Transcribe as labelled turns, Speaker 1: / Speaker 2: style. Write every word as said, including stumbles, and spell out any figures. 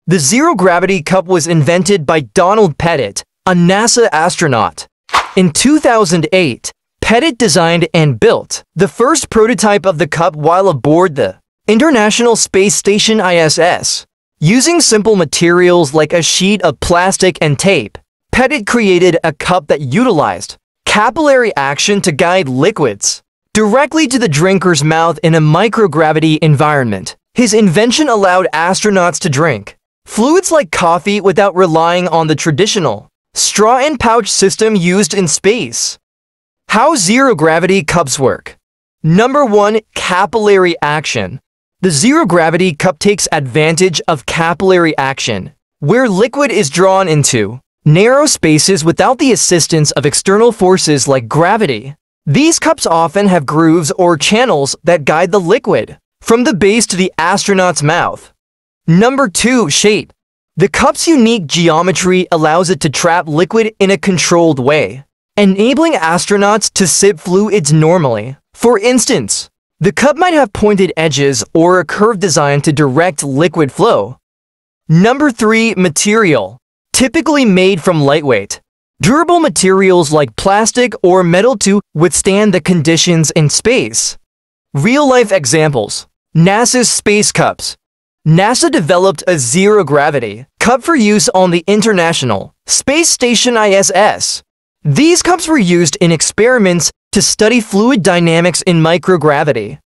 Speaker 1: The zero-gravity cup was invented by Donald Pettit, a NASA astronaut. In two thousand eight, Pettit designed and built the first prototype of the cup while aboard the International Space Station I S S. Using simple materials like a sheet of plastic and tape, Pettit created a cup that utilized capillary action to guide liquids directly to the drinker's mouth in a microgravity environment. His invention allowed astronauts to drink fluids like coffee without relying on the traditional straw and pouch system used in space. How zero-gravity cups work. Number one. Capillary action. The zero-gravity cup takes advantage of capillary action, where liquid is drawn into narrow spaces without the assistance of external forces like gravity. These cups often have grooves or channels that guide the liquid from the base to the astronaut's mouth. Number two. Shape. The cup's unique geometry allows it to trap liquid in a controlled way, enabling astronauts to sip fluids normally. For instance, the cup might have pointed edges or a curved design to direct liquid flow. Number three. Material. Typically made from lightweight, durable materials like plastic or metal to withstand the conditions in space. Real-life examples. NASA's space cups. NASA developed a zero-gravity cup for use on the International Space Station I S S. These cups were used in experiments to study fluid dynamics in microgravity.